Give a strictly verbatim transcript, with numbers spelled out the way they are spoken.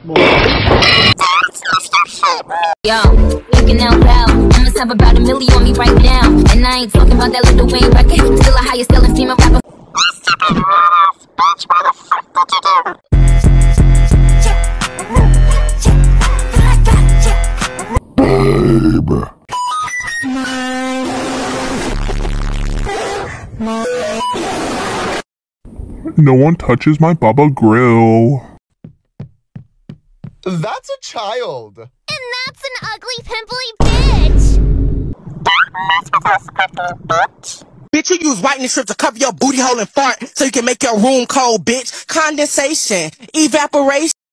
Yo, looking out loud. I must have about a million on me right now. And I ain't talking about that little Wayne record. Still a highest selling female rapper. Bitch, what the fuck did you do? Babe. No one touches my Baba Grill. That's a child. And that's an ugly, pimply bitch. Don't mess with us, ugly bitch. Bitch, you use whitening strip to cover your booty hole and fart so you can make your room cold, bitch. Condensation, evaporation.